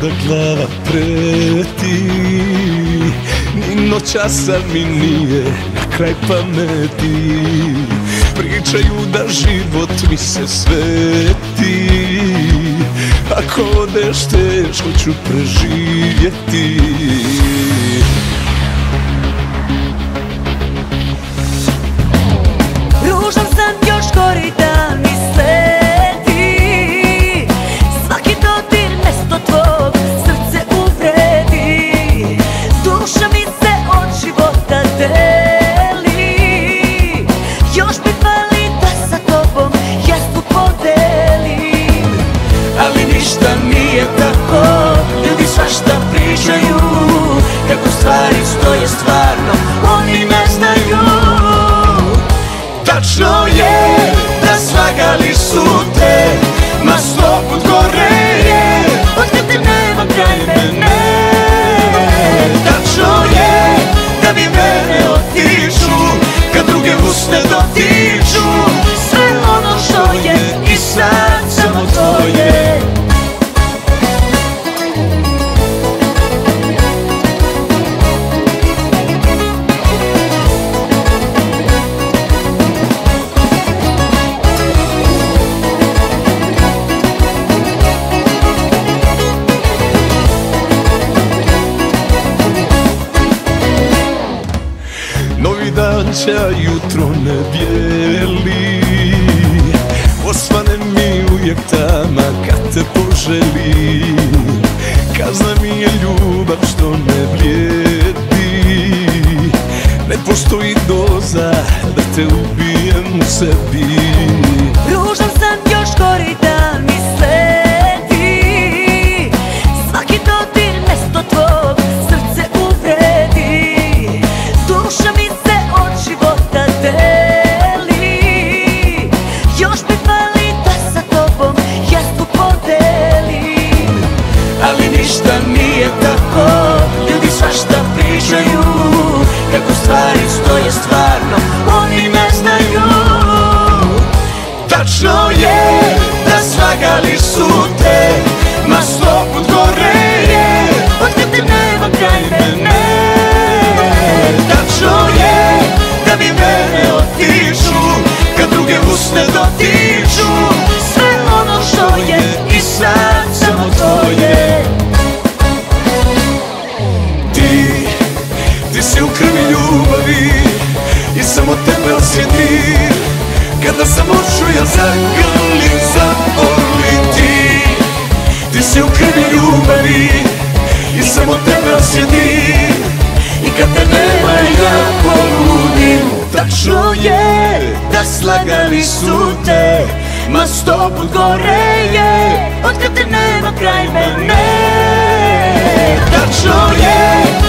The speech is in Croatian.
da glava preti, ni noćasa mi nije na kraj pameti. Pričaju da život mi se sveti, ako odeš teško ću preživjeti. Ružan san još gori da mi sledi, svaki dodir mesto tvog srce uvredi. Duša mi se od života deli, još mi fali da sa tobom jasnu podelim. Ali ništa nije tako, ljudi svašta pričaju, kako stvari stoje stvarno, oni ne znaju. Tačno je da slagali su te, ma 100 put gore je otkad te nema kraj mene. Tačno je da mi mene otiču kad druge usne dotiču. Sve ono što je i sad samo tvoje. Novi dan će jutro ne bijeli, osvane mi uvijek tama kad te poželi. Kazna mi je ljubav što ne vrijedi, ne postoji doza da te ubijem u sebi. Ružan san još gori da mi sledi, svaki dodir mesto tvog srce uvredi. Duša mi se od života deli, još mi fali da sa tobom jasnu podelim. Ali ništa nije tako, ljudi svašta pričaju, kako stvari stoje stvarno, oni ne znaju. Tačno je da slagali su te, ma 100 put gore je otkad te nema kraj mene. Tačno je da mi mene otiču kad druge usne dotiču. Sve ono što je i sad samo tvoje. Ti si u krvi ljubavi i samo tebe osjetim. Kada sam oču ja zagrlim, zabolim ti si u krvi ljubavi i samo tebe osjetim. I kad te nema ja poludim. Tačno je da slagali su te, ma 100 put gore je otkad te nema kraj mene. Tačno je